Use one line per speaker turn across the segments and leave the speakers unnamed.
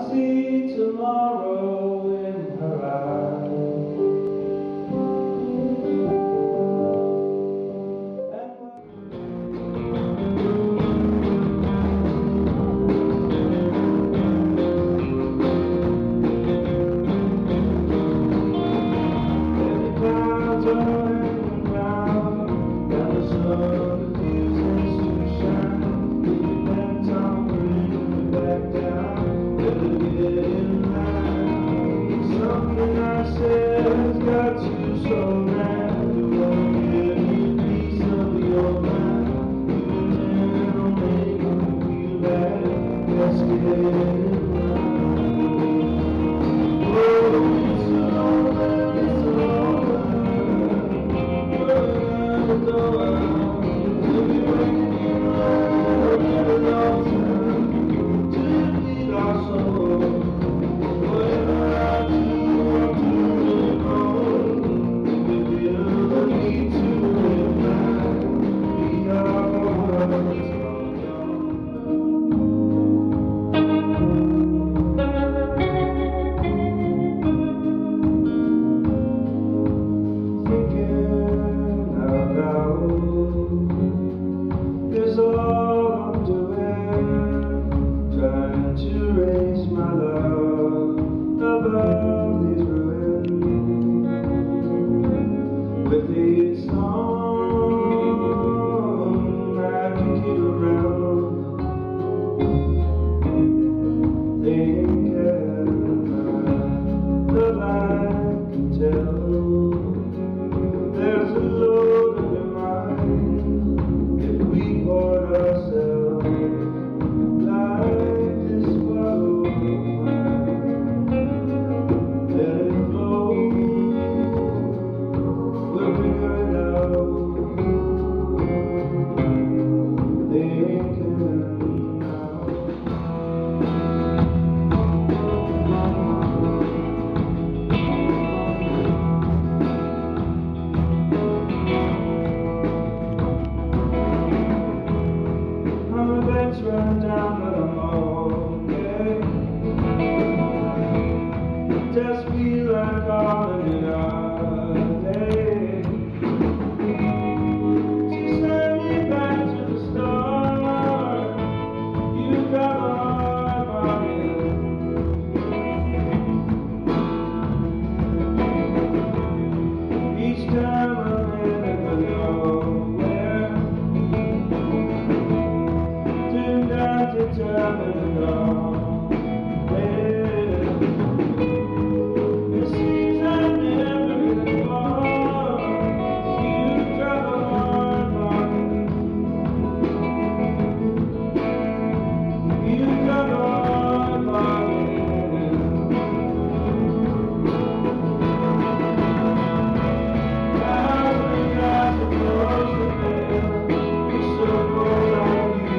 see tomorrow in her there's a load in your mind if we pour ourselves like this bottle of wine. Let it flow, we'll figure it out. Thinking now. Run down, but I'm okay. Just feel like calling it a day. She sent me back to the start. You got a heart, mommy. Each time I'm in it, I nowhere. Determined on it seems I never get lost. You drive a hard bargain. You drive a hard bargain. Guys and guys are close to them. You're so cold like you.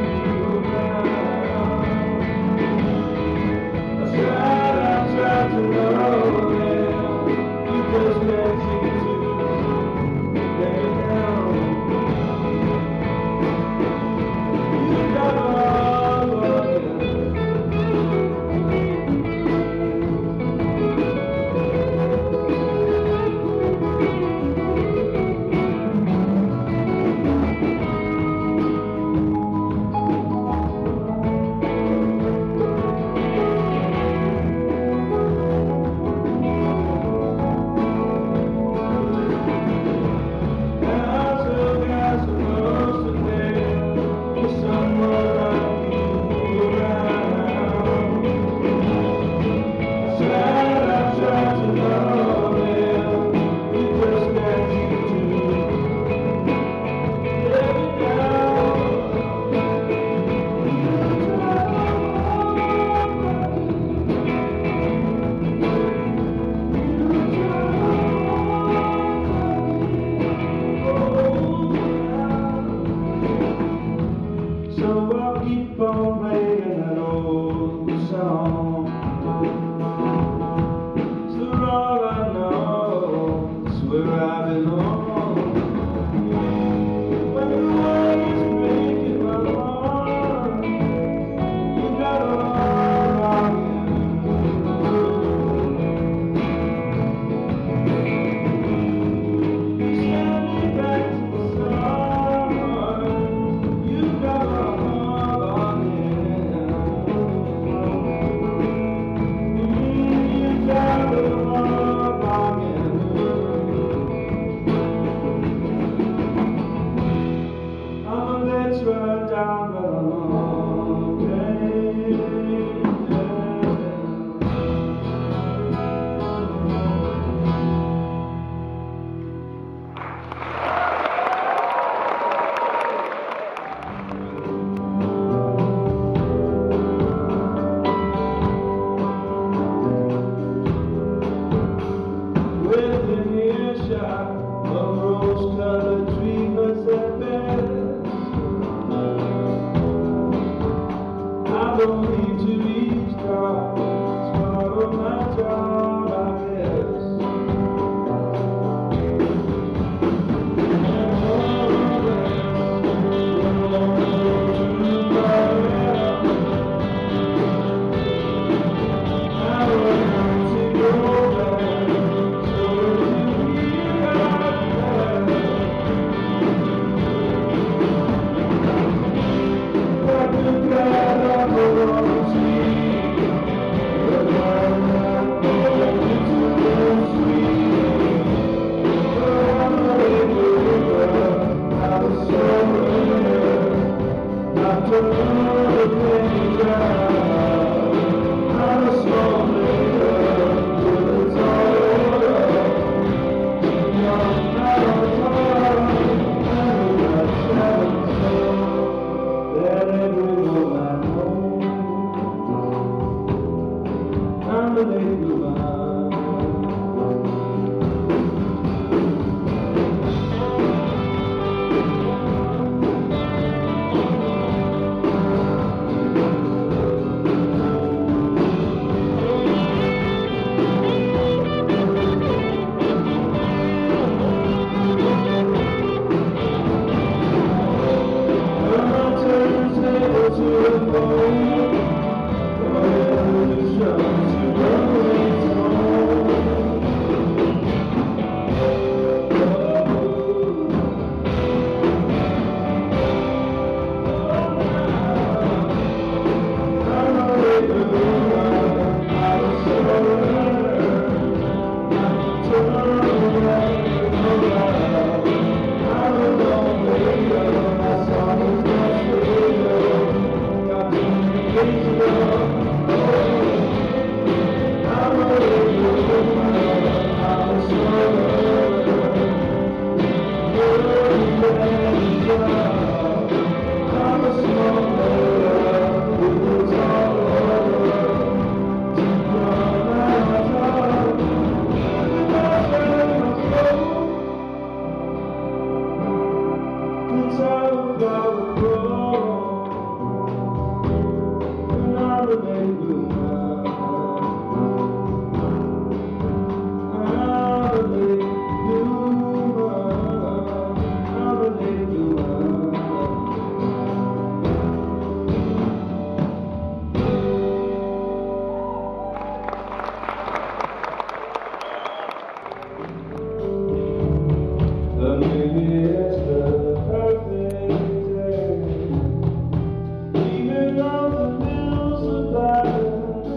Keep on playing that old song. So all I know is where I belong. When the world is breaking my heart, you got a heart on you. need to be strong. It's part of my job, I guess. Even though the bills are bad,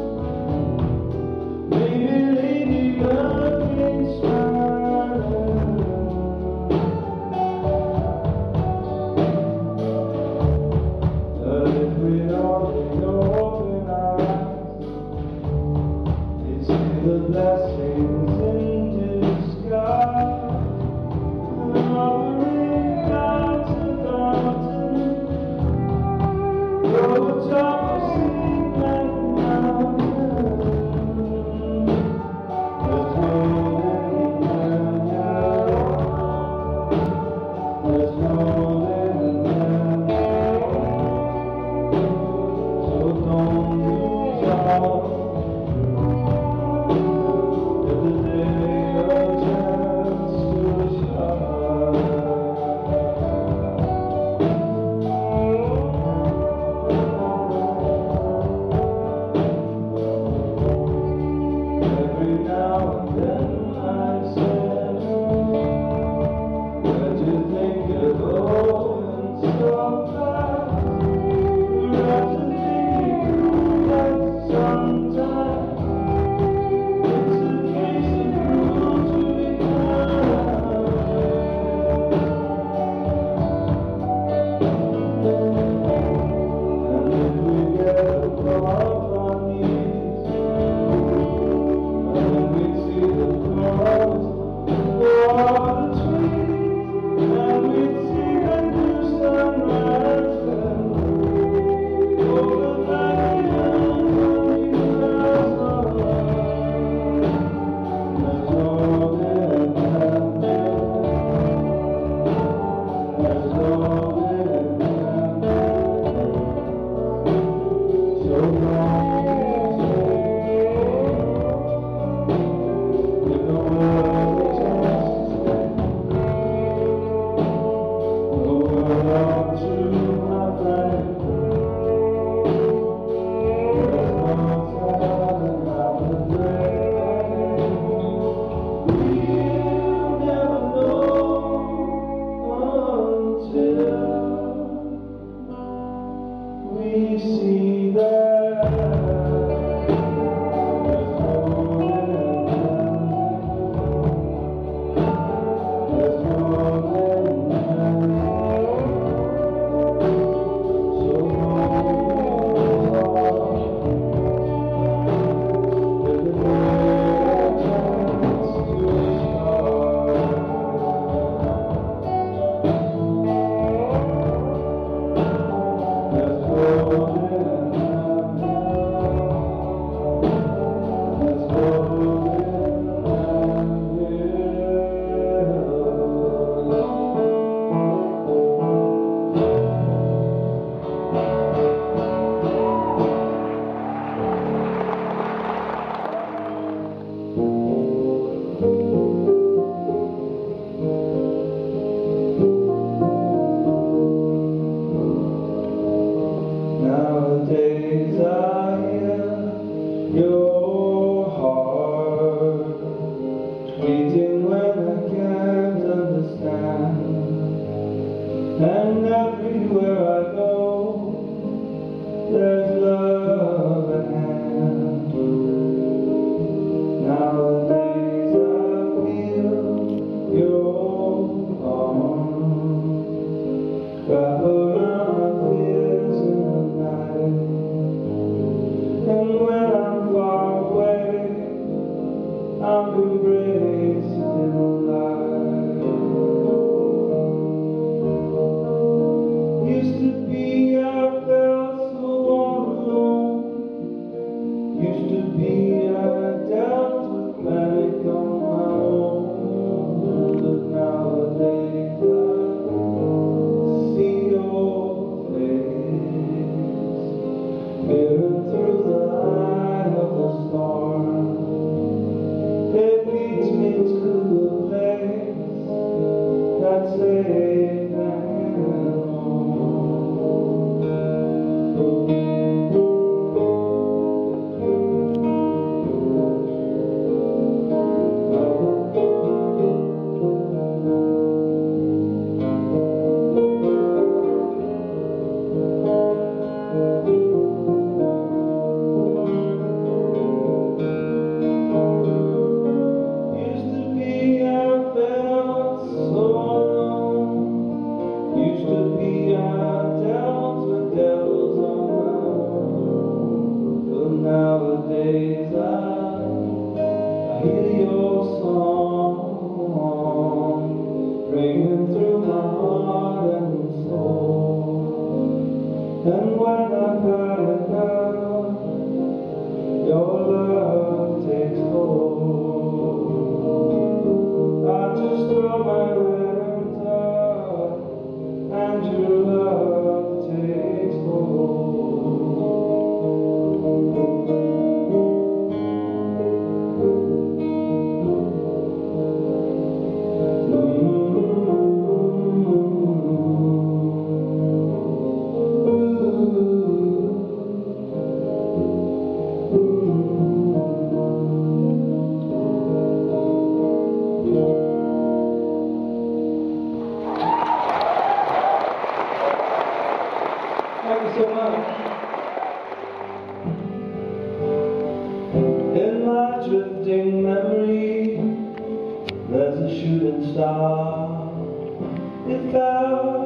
And when I'm far away, I'm embraced in light. Used to be I felt so all alone. Used to be I dealt with panic on my own. But nowadays I see your face, mirrored through the light of the storm. It leads me to a place that's safe and nowadays I hear your song ringing through my heart and soul. And when I've had enough, your love takes hold. I just throw my hands up and your love takes hold. Thank you so much. In my drifting memory, there's a shooting star. It fell